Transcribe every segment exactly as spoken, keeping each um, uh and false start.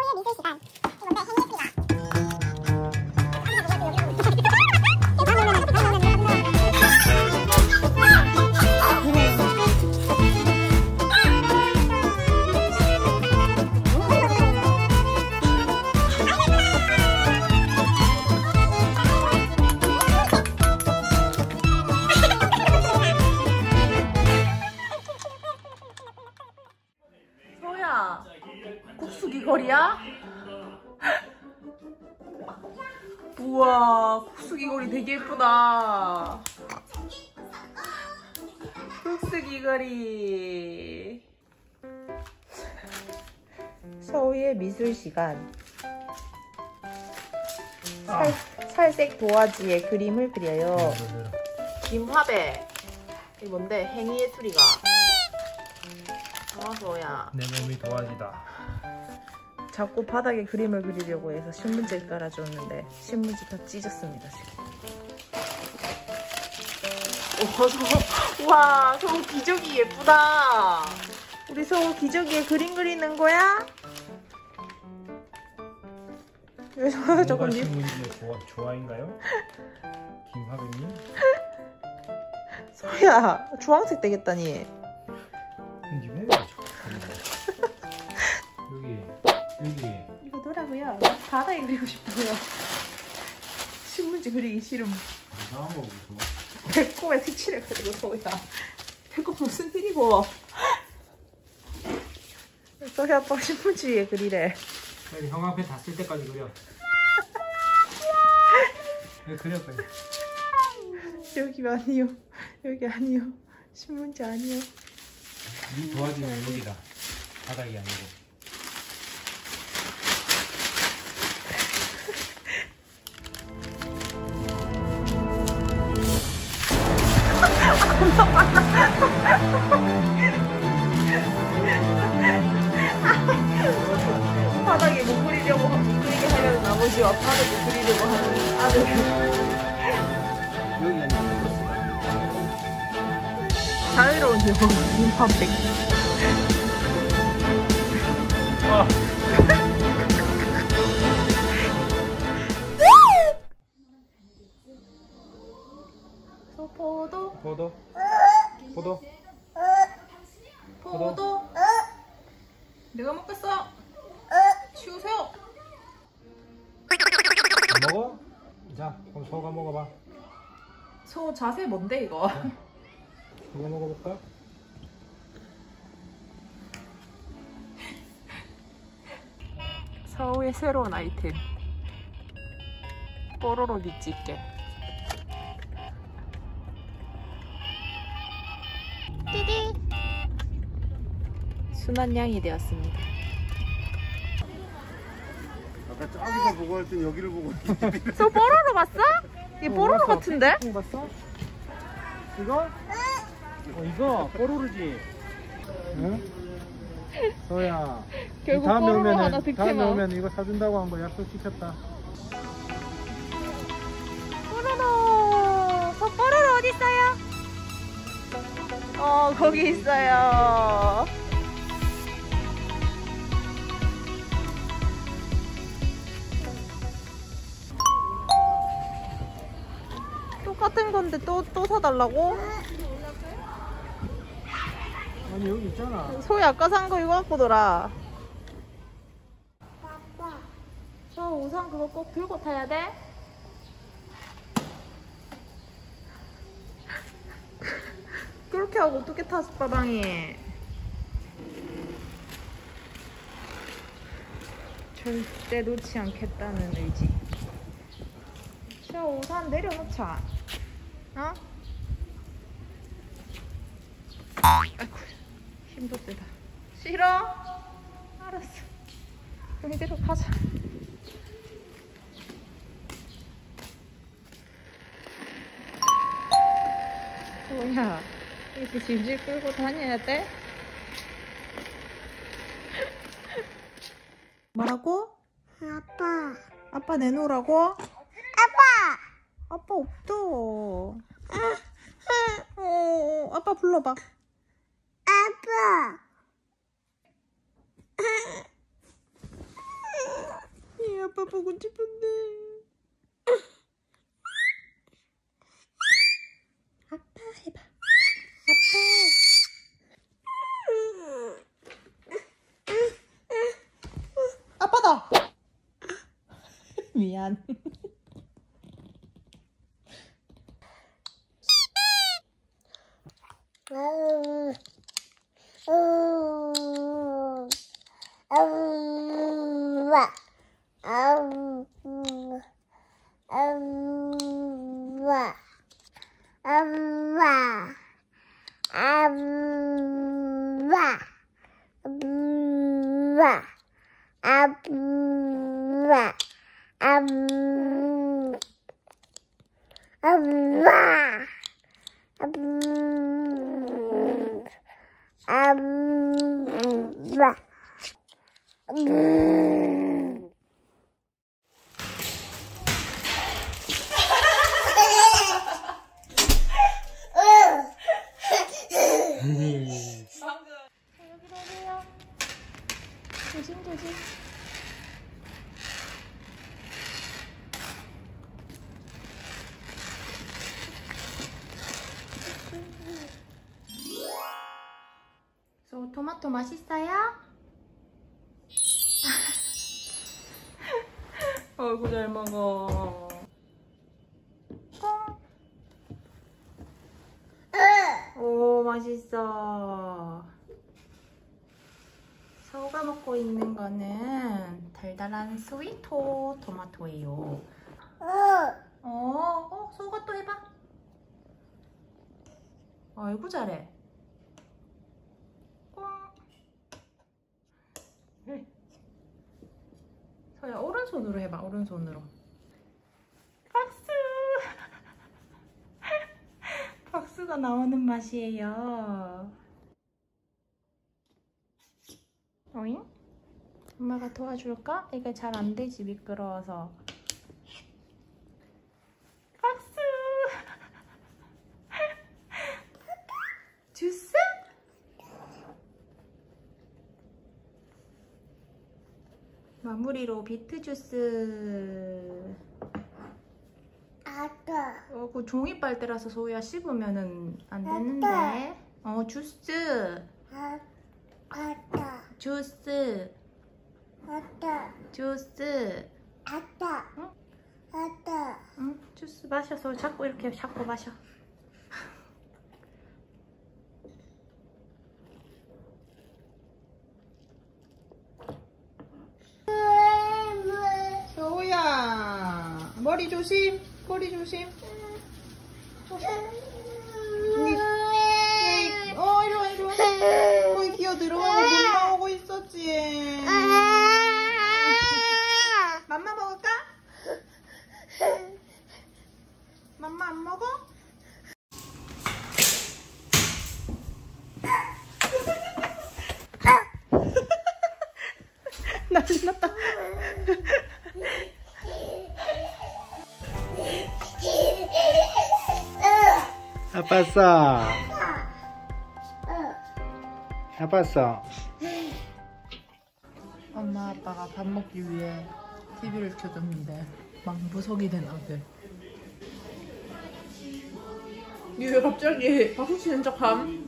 미술 시간. 뭔데 행위 예술이다. 소야, 국수기 거리야? 우와, 국수기 거리 되게 예쁘다. 국수기 거리. 서우의 미술 시간. 살, 살색 도화지에 그림을 그려요. 김화배. 이게 뭔데? 행위예술이가. 아, 소야. 내 몸이 도화지다. 자꾸 바닥에 그림을 그리려고 해서 신문지를 깔아줬는데 신문지 다 찢었습니다 지금. 오, 저, 와, 서우 기저귀 예쁘다. 우리 서우 기저귀에 그림 그리는 거야? 왜 서우가 조금 니... 신문지의 좋아, 좋아인가요? 김화백님? 서우야, 주황색 되겠다니. 이게 뭐야? 여기 여기 이거 뭐라고요? 바다에 그리고 싶어요. 신문지 그리기 싫음. 이상한 거 보고 배꼽에 색칠을 그리고 서우야. 배꼽 무슨 일이고? 서희 아빠 신문지에 그리래. 빨리 형 앞에 다 쓸 때까지 그려. 왜 그려 빨리. 여기 아니요. 여기 아니요. 신문지 아니요. 이 도화지는 여기다. 바닥이 아니고. 바닥에 못 그리려고 그리게 하려는 아버지와 바닥에 그리려고 하는 아들. 여기 아니고. 자유로운 영혼 김한백. 아. 포도 포도. 포도. 포도. 내가 먹겠어. 치우세요. 먹어? 자, 그럼 소가 먹어봐. 소 자세 뭔데 이거? 소가 먹어볼까? 서우의 새로운 아이템. 뽀로로 빗집게. 띠디. 순한 양이 되었습니다. 아까 저기서 보고 할 땐 여기를 보고 있는데. 저 뽀로로 봤어? 이게 뽀로로 같은데? 뽕 봤어? 이거? 어, 이거 뽀로로지. 응? 소야. 결국 다음에 뽀로로 오면은, 하나 다음에 득템함. 오면 이거 사준다고 한 거 약속시켰다. 뽀로로. 저 뽀로로 어디 있어요? 어, 거기 있어요. 똑같은 건데 또, 또 사달라고? 아니 여기 있잖아. 소희 아까 산 거 이거 갖고 놀아. 저 우산 그거 꼭 들고 타야 돼? 그렇게 하고 어떻게 탔어, 빠방이? 절대 놓지 않겠다는 의지. 저 우산 내려놓자. 어? 아이고, 힘도 세다. 싫어? 알았어. 그럼 이대로 가자. 뭐야, 이렇게 질질 끌고 다녀야 돼? 뭐라고? 아빠. 아빠 내놓으라고? 아빠. 아빠 없어. 어, 아빠 불러봐. 아빠. 아빠 보고 싶은데. 아빠 해봐. 아빠. 아빠다. 미안. 음, 음, 음, 와, 음, 음, 음, 와, 음, 와, 음, 와, 음, 와, 음, 와, 음, 음, 와. 음, 음, 와. 음. 여기로 오세요. 조심 조심. 소 토마토 맛있어요? 어이구 잘 먹어. 콩. 오 맛있어. 서우가 먹고 있는 거는 달달한 스위토 토마토예요. 어, 어, 서우가 또 해봐. 아이고 잘해. 꽁. 서우야 오른손으로 해봐. 오른손으로. 박수. 박수가 나오는 맛이에요. 어잉? 엄마가 도와줄까? 이게 잘 안 되지, 미끄러워서. 박수! 주스? 마무리로 비트 주스. 아빠. 어, 그 종이 빨대라서 소희야 씹으면은 안 되는데. 어, 주스. 아, 아빠. 주스. 아빠. 주스. 아빠. 응? 아빠. 응, 주스 마셔서 자꾸 이렇게 자꾸 마셔. 서우야, 머리 조심, 꼬리 조심. 어, 이리 와, 이리 와. 거기 기어 들어가고 못 나오고 있었지. 맘마 먹을까? 맘마 안 먹어? 난리 났다. 아빠 싸. 아빠 싸. 엄마 아빠가 밥 먹기 위해 티비를 켜줬는데 망부석이 된 아들. 니 왜 갑자기 박수 치는 척함?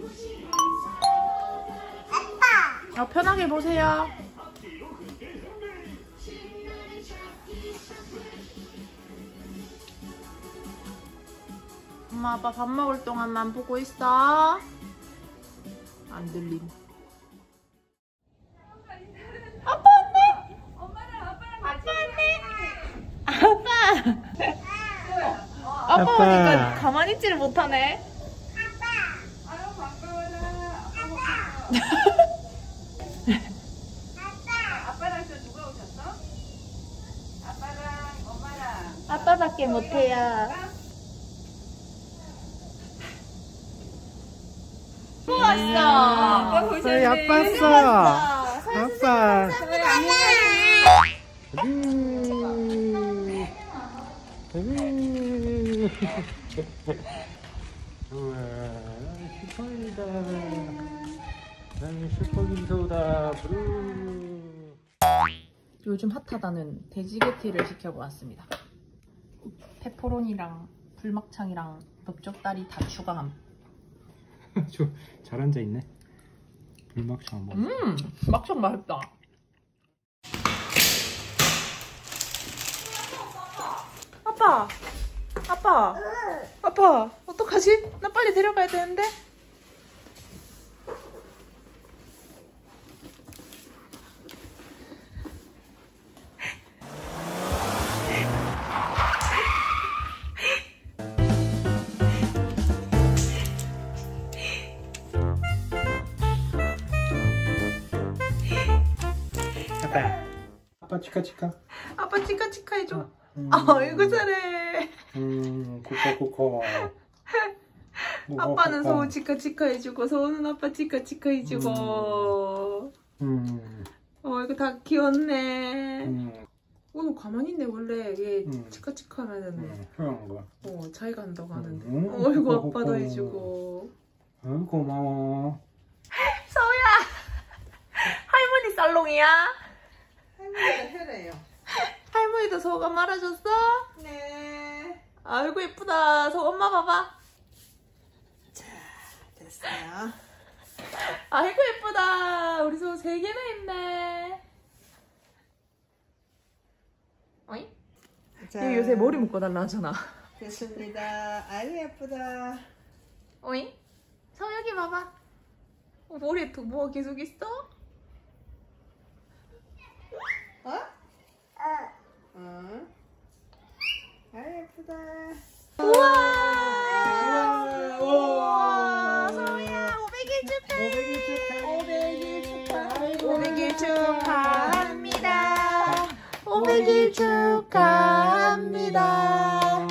아, 편하게 보세요. 엄마 아빠 밥 먹을 동안만 보고 있어. 안 들림. 아빠 왔네. 아빠 왔네. 아빠. 아빠 오니까 가만히 있지를 못하네. 아빠랑 저 누가 오셨어? 아빠랑 엄마랑. 아빠밖에 못해요. 또 왔어. 아빠 보셨네. 저희 아빠 싸. 아빠. 우와, 슈퍼이다. 나는 슈퍼 김소다. 브루. 요즘 핫하다는 돼지게티를 시켜보았습니다. 페퍼로니랑 불막창이랑 넓적다리 다 추가함. 잘 앉아있네. 불막창 먹어. 음, 막창 맛있다. 아빠, 아빠, 아빠, 어떡하지? 나 빨리 데려가야 되는데. 아빠. 아빠 치카치카. 아빠 치카치카 해줘. 음. 아이고 잘해. 음, 코코코코. 아빠는 서우 치카치카 해주고 서우는 아빠 치카치카 해주고. 음. 어 이거 다 귀엽네. 음. 오늘 가만히 있네. 원래 얘 음. 치카치카 하면은 음. 그런 거. 어 자기 간다고 하는데. 음. 어이구 아빠도 고마워. 해주고. 어, 고마워. 서우야. 할머니 살롱이야? 할머니가 해래요. 할머니도 서우가 말아줬어? 네. 아이고 예쁘다. 서우 엄마 봐봐. 자, 됐어요. 아이고 예쁘다. 우리 서우 세 개나 있네. 어이? 자, 얘 요새 머리 묶어달라 하잖아. 됐습니다. 아이고 예쁘다. 어이? 서우 여기 봐봐. 어, 머리에 또 뭐가 계속 있어? 어? 어. 아이고 예쁘다. 우와! 우와! 우와! 서우야 오백 일 축하해! 오백 일 축하해. 오백 일 축하합니다. 오백 일 축하합니다.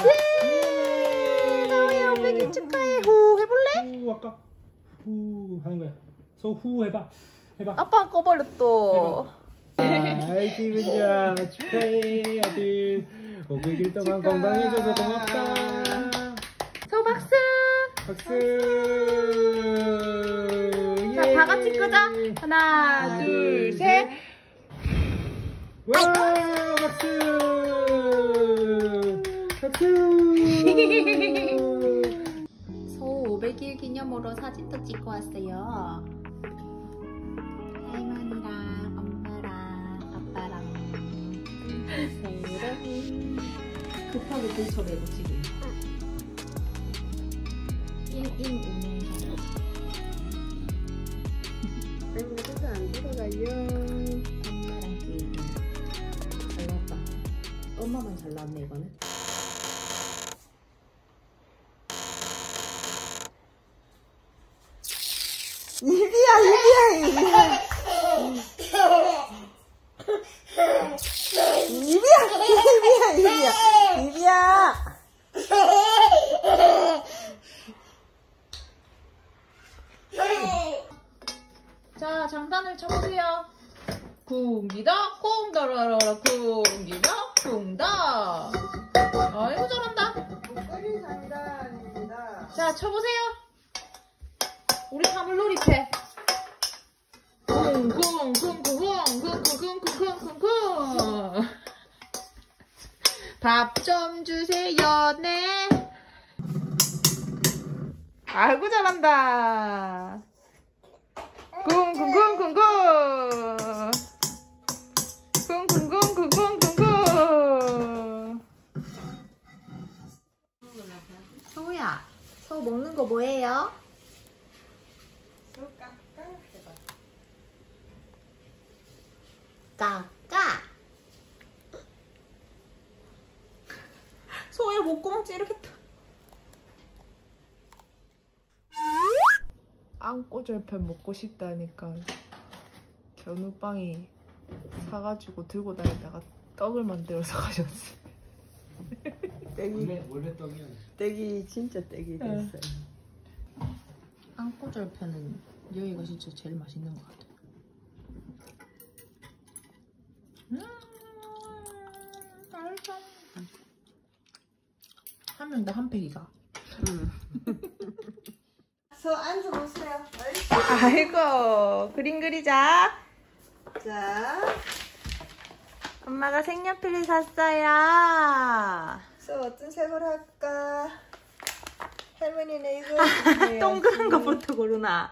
예! 서우야 오백 일 축하해. 후 해볼래? 후 아까 후 하는 거야. 소 후 해봐. 해봐. 아빠 꺼버렸어. 아이 기분 좋아. 축하해 아들. 오백 일 동안 건강해줘서 고맙다. 서우 박수. 박수. 자, 다 같이 끄자. 하나, 둘, 셋. 와 박수. 박수. 서우 오백 일 기념으로 사진도 찍고 왔어요. 할머니랑 엄마랑 아빠랑 서우랑 급하게 들쳐내고 지금 잉잉 우면서 아이고 그래도 안 들어가요. 엄마랑 게임 잘 나왔다. 엄마만 잘 나왔네 이거는. 입이야 입이야 입이야. 입이야 입이야 입이야 입이야. 자 장단을 쳐보세요. 쿵기덕 쿵더러러러 쿵기덕 쿵덕. 아이고 잘한다. 목걸이 장단입니다. 자 쳐보세요. 우리 사물놀이패. 쿵쿵쿵쿵쿵쿵쿵쿵쿵쿵쿵. 밥 좀 주세요. 네. 아이고 잘한다. 쿵쿵쿵쿵쿵. 쿵쿵쿵쿵쿵쿵쿵. 서우야, 서우 먹는 거 뭐예요? 까까. 서우야 목구멍 찌르겠다. 안꼬절편 먹고 싶다니까 견우빵이 사가지고 들고 다니다가 떡을 만들어서 가셨어. 원래 원래 떡이야. 떼기 진짜 떼기 됐어요. 안꼬절편은 여기가 진짜 제일 맛있는 것 같아. 음, 맛있어. 한 명당 한 팩이가. 서 앉아보세요. 아이고 그림 그리자. 자, 엄마가 색연필을 샀어요. 서 어떤 색으로 할까? 할머니는 이거 해야지. 동그란 거부터 고르나.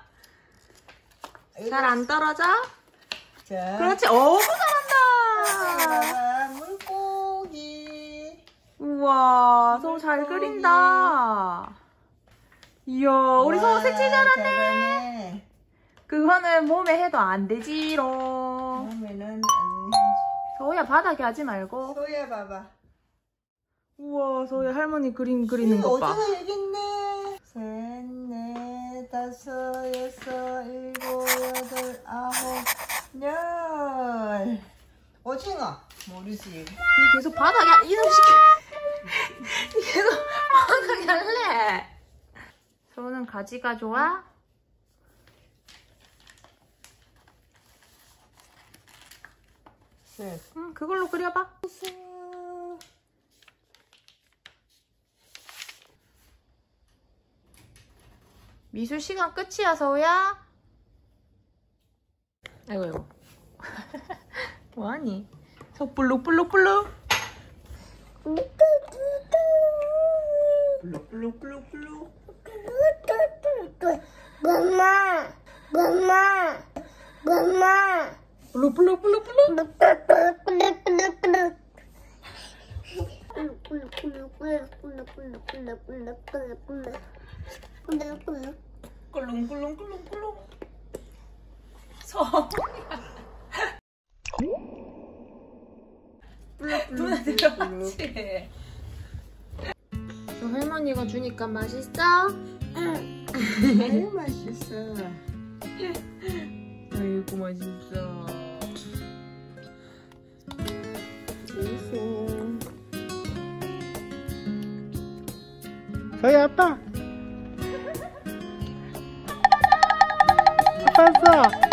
잘 안 떨어져? 자, 그렇지. 어우, 잘한다. 봐봐, 물고기. 우와, 서우 잘 그린다. 이야, 우리 서우 와, 색칠 잘하네. 잘하네. 그거는 몸에 해도 안 되지롱. 그러면은 안 서우야, 바닥에 하지 말고. 소야 봐봐. 우와, 서우야, 할머니 그림 그리는 것 봐. 오징어 여기 있네. 셋, 넷, 다섯, 여섯, 일곱, 여덟, 아홉, 열. 오징어 모르지. 니 계속 바닥에 이동시켜. 니 계속 바닥에 할래. 서우는 가지가 좋아? 셋. 응, 그걸로 그려봐. 미술 시간 끝이야, 서우야. 아이고, 아이고. 뭐하니? 서 볼록볼록볼록. 블룩블룩블룩블룩. 엄마, 엄마, 엄마. 볼록볼록볼록볼록. 꿀렁꿀렁꿀렁꿀렁. 서우야. 눈에 들어갔지? 저 할머니가 주니까 맛있어? 아유 맛있어. 아이고 맛있어. 서희 아빠. 아빠 왔어.